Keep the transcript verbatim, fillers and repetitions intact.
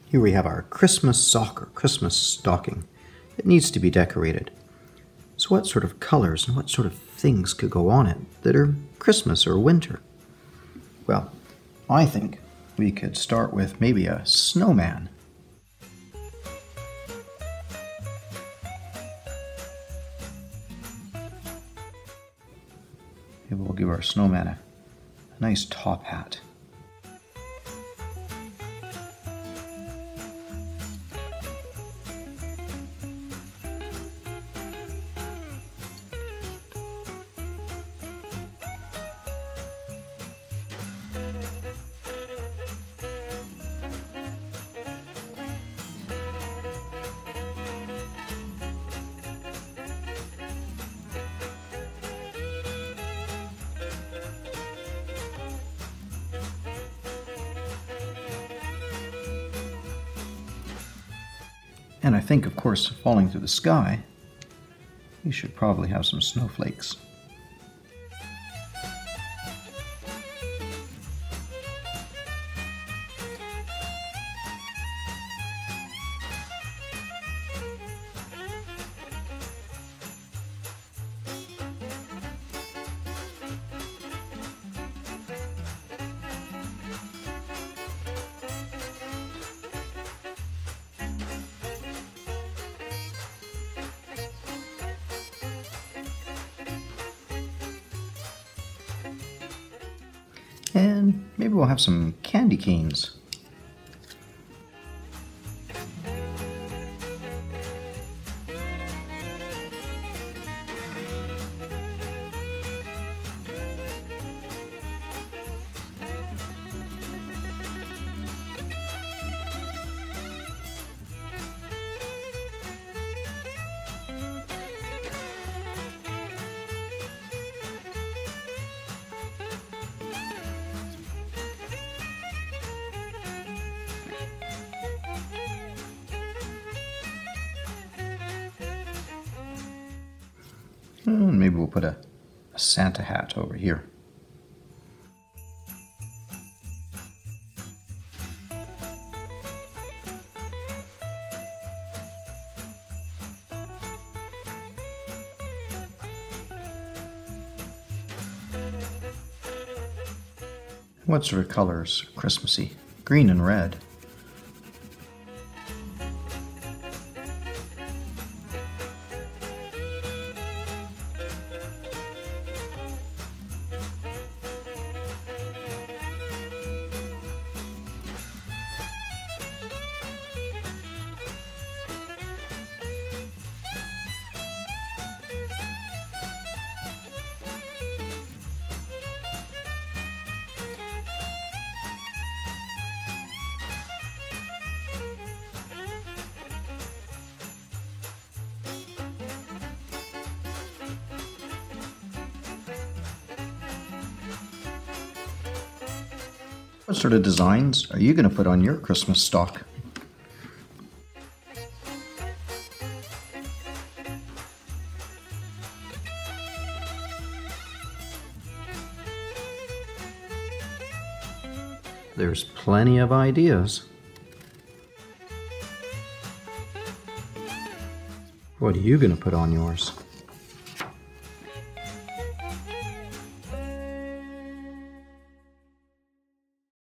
Here we have our Christmas sock or Christmas stocking. It needs to be decorated. So what sort of colors and what sort of things could go on it that are Christmas or winter? Well, I think we could start with maybe a snowman. Maybe we'll give our snowman a, a nice top hat. And I think, of course, falling through the sky, we should probably have some snowflakes. And maybe we'll have some candy canes. And maybe we'll put a, a Santa hat over here. What sort of colors are Christmassy? Green and red. What sort of designs are you going to put on your Christmas stock? There's plenty of ideas. What are you going to put on yours?